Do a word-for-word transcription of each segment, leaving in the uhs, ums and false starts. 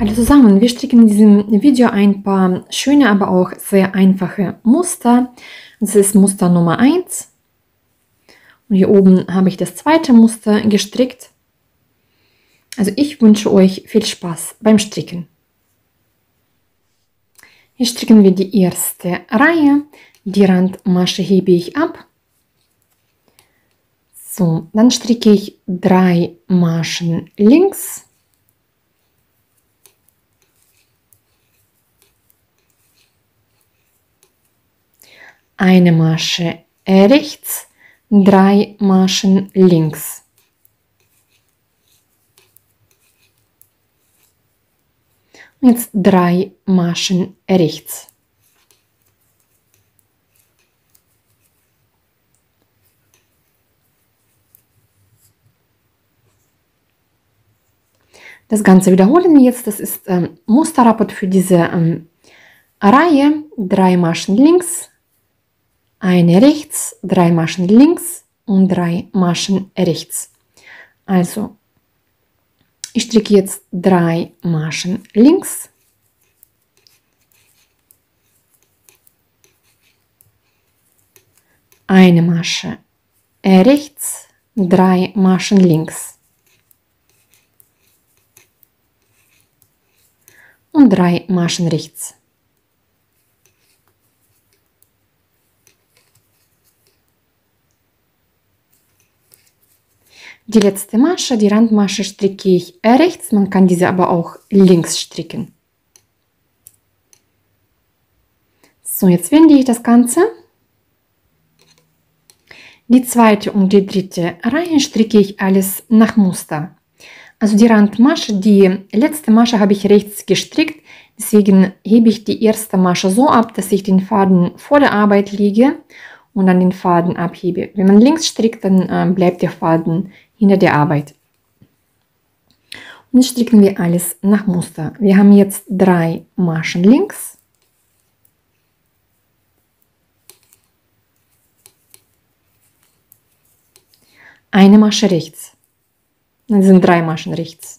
Hallo zusammen, wir stricken in diesem Video ein paar schöne, aber auch sehr einfache Muster. Das ist Muster Nummer eins. Und hier oben habe ich das zweite Muster gestrickt. Also ich wünsche euch viel Spaß beim Stricken. Hier stricken wir die erste Reihe. Die Randmasche hebe ich ab. So, dann stricke ich drei Maschen links. Eine Masche rechts, drei Maschen links. Und jetzt drei Maschen rechts. Das Ganze wiederholen wir jetzt. Das ist ähm, Musterrapport für diese ähm, Reihe. Drei Maschen links, eine rechts, drei Maschen links und drei Maschen rechts. Also, ich stricke jetzt drei Maschen links, eine Masche rechts, drei Maschen links und drei Maschen rechts. Die letzte Masche, die Randmasche, stricke ich rechts, man kann diese aber auch links stricken. So, jetzt wende ich das Ganze. Die zweite und die dritte Reihe stricke ich alles nach Muster. Also die Randmasche, die letzte Masche habe ich rechts gestrickt, deswegen hebe ich die erste Masche so ab, dass ich den Faden vor der Arbeit lege und dann den Faden abhebe. Wenn man links strickt, dann äh, bleibt der Faden hinter der Arbeit. Und jetzt stricken wir alles nach Muster. Wir haben jetzt drei Maschen links, eine Masche rechts, das sind drei Maschen rechts,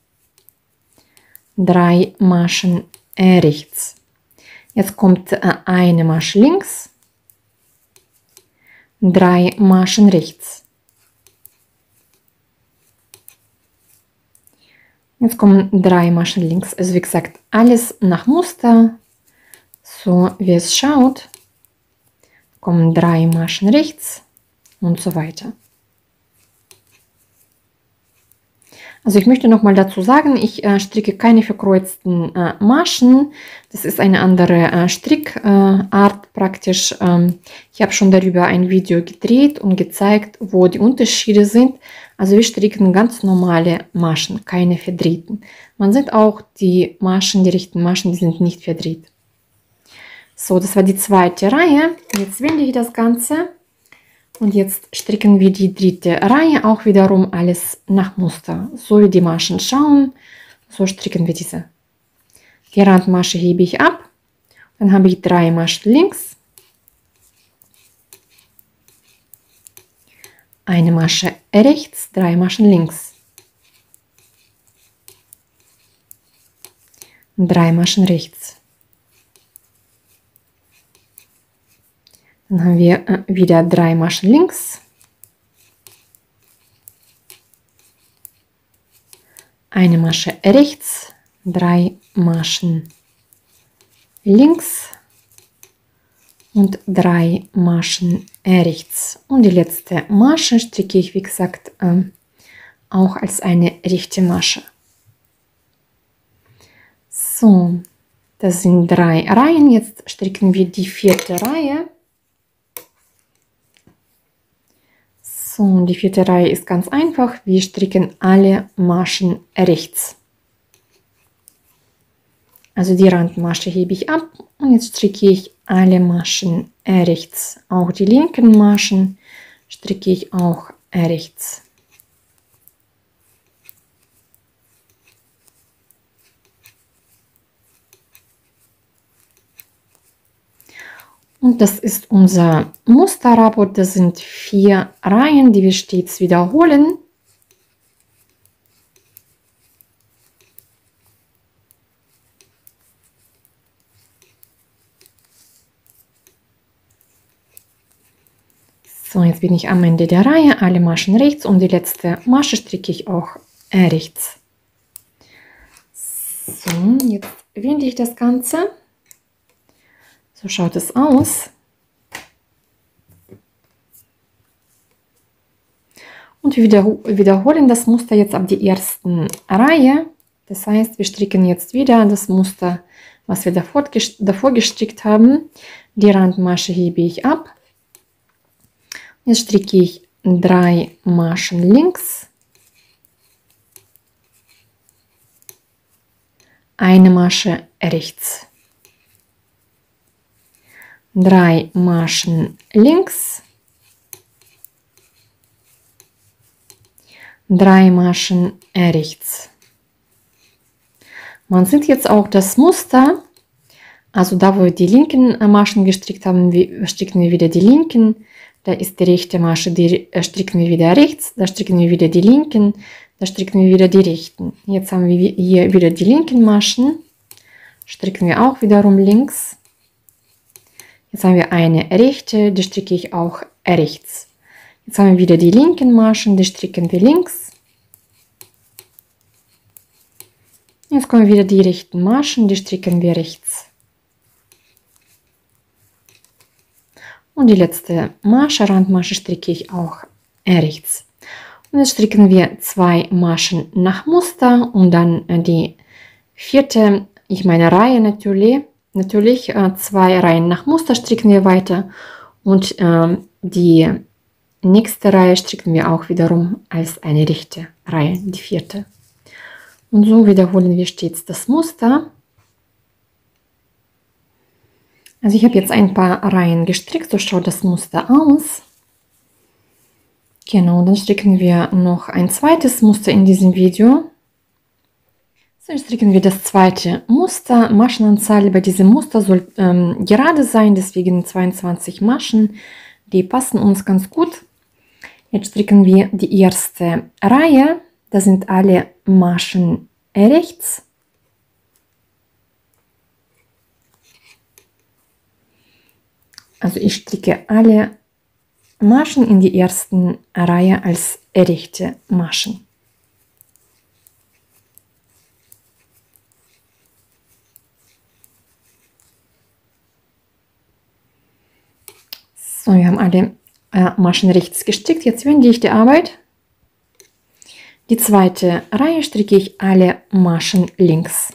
drei Maschen äh, rechts. Jetzt kommt äh, eine Masche links, drei Maschen rechts. Jetzt kommen drei Maschen links. Also wie gesagt, alles nach Muster, so wie es schaut. Kommen drei Maschen rechts und so weiter. Also ich möchte noch mal dazu sagen, ich äh, stricke keine verkreuzten äh, Maschen. Das ist eine andere äh, Strickart äh, praktisch. Ähm, ich habe schon darüber ein Video gedreht und gezeigt, wo die Unterschiede sind. Also wir stricken ganz normale Maschen, keine verdrehten. Man sieht auch die Maschen, die rechten Maschen, die sind nicht verdreht. So, das war die zweite Reihe. Jetzt wende ich das Ganze. Und jetzt stricken wir die dritte Reihe, auch wiederum alles nach Muster. So wie die Maschen schauen, so stricken wir diese. Die Randmasche hebe ich ab. Dann habe ich drei Maschen links, eine Masche rechts, drei Maschen links, drei Maschen rechts. Dann haben wir wieder drei Maschen links, eine Masche rechts, drei Maschen links und drei Maschen rechts. Und die letzte Masche stricke ich, wie gesagt, auch als eine rechte Masche. So, das sind drei Reihen. Jetzt stricken wir die vierte Reihe. So, und die vierte Reihe ist ganz einfach. Wir stricken alle Maschen rechts. Also die Randmasche hebe ich ab und jetzt stricke ich alle Maschen rechts. Auch die linken Maschen stricke ich auch rechts. Und das ist unser Musterrapport. Das sind vier Reihen, die wir stets wiederholen. So, jetzt bin ich am Ende der Reihe, alle Maschen rechts und die letzte Masche stricke ich auch rechts. So, jetzt winde ich das Ganze. So schaut es aus. Und wir wiederholen das Muster jetzt ab der ersten Reihe. Das heißt, wir stricken jetzt wieder das Muster, was wir davor, davor gestrickt haben. Die Randmasche hebe ich ab. Jetzt stricke ich drei Maschen links, eine Masche rechts, drei Maschen links, drei Maschen rechts. Man sieht jetzt auch das Muster, also da wo wir die linken Maschen gestrickt haben, stricken wir wieder die linken, da ist die rechte Masche, die stricken wir wieder rechts, da stricken wir wieder die linken, da stricken wir wieder die rechten. Jetzt haben wir hier wieder die linken Maschen, stricken wir auch wiederum links. Jetzt haben wir eine rechte, die stricke ich auch rechts. Jetzt haben wir wieder die linken Maschen, die stricken wir links. Jetzt kommen wieder die rechten Maschen, die stricken wir rechts. Und die letzte Masche, Randmasche, stricke ich auch rechts. Und jetzt stricken wir zwei Maschen nach Muster und dann die vierte, ich meine Reihe natürlich, natürlich zwei Reihen nach Muster stricken wir weiter und äh, die nächste Reihe stricken wir auch wiederum als eine rechte Reihe, die vierte. Und so wiederholen wir stets das Muster. Also ich habe jetzt ein paar Reihen gestrickt, so schaut das Muster aus. Genau, dann stricken wir noch ein zweites Muster in diesem Video. So, stricken wir das zweite Muster. Maschenanzahl bei diesem Muster soll ähm, gerade sein, deswegen zweiundzwanzig Maschen. Die passen uns ganz gut. Jetzt stricken wir die erste Reihe. Da sind alle Maschen rechts. Also ich stricke alle Maschen in die ersten Reihe als rechte Maschen. So, wir haben alle äh, Maschen rechts gestrickt. Jetzt wende ich die Arbeit. Die zweite Reihe stricke ich alle Maschen links.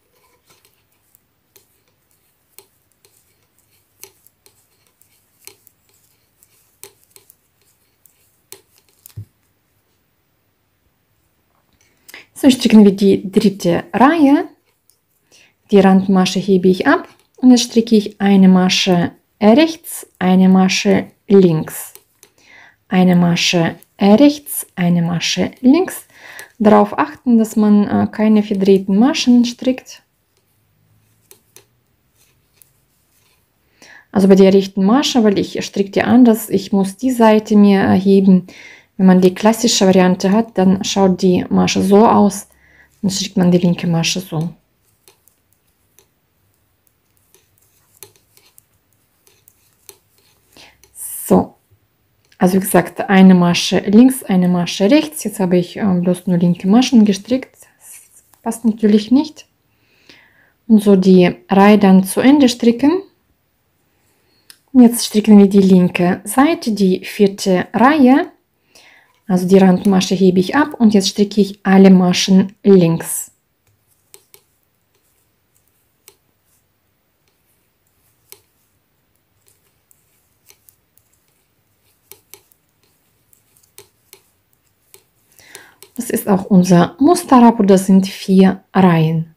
So stricken wir die dritte Reihe. Die Randmasche hebe ich ab und jetzt stricke ich eine Masche rechts, eine Masche links, eine Masche rechts, eine Masche links. Darauf achten, dass man äh, keine verdrehten Maschen strickt. Also bei der rechten Masche, weil ich stricke die anders, ich muss die Seite mir erheben. Wenn man die klassische Variante hat, dann schaut die Masche so aus, dann strickt man die linke Masche so. So, also wie gesagt, eine Masche links, eine Masche rechts. Jetzt habe ich äh, bloß nur linke Maschen gestrickt. Das passt natürlich nicht. Und so die Reihe dann zu Ende stricken. Und jetzt stricken wir die linke Seite, die vierte Reihe. Also die Randmasche hebe ich ab und jetzt stricke ich alle Maschen links. Das ist auch unser Muster ab und das sind vier Reihen.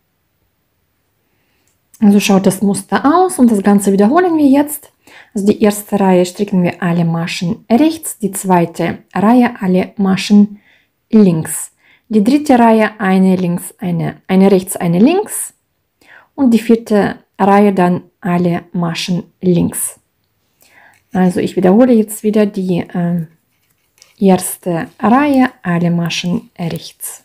Also schaut das Muster aus und das Ganze wiederholen wir jetzt. Also die erste Reihe stricken wir alle Maschen rechts, die zweite Reihe alle Maschen links. Die dritte Reihe eine links, eine, eine rechts, eine links und die vierte Reihe dann alle Maschen links. Also ich wiederhole jetzt wieder die äh, erste Reihe, alle Maschen rechts.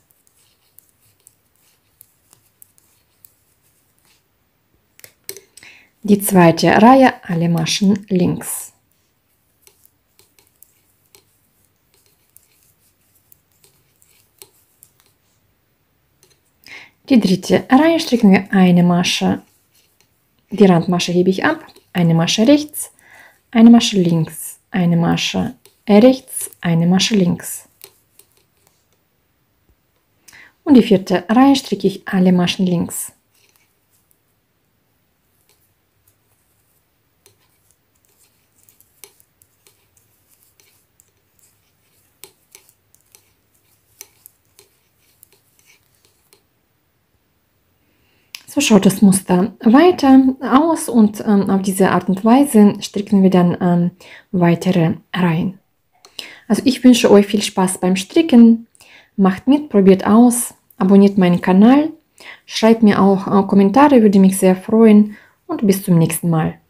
Die zweite Reihe, alle Maschen links. Die dritte Reihe stricken wir eine Masche. Die Randmasche hebe ich ab, eine Masche rechts, eine Masche links, eine Masche rechts, eine Masche links. Und die vierte Reihe stricke ich alle Maschen links. So schaut das Muster weiter aus und ähm, auf diese Art und Weise stricken wir dann ähm, weitere Reihen. Also ich wünsche euch viel Spaß beim Stricken, macht mit, probiert aus, abonniert meinen Kanal, schreibt mir auch äh, Kommentare, würde mich sehr freuen und bis zum nächsten Mal.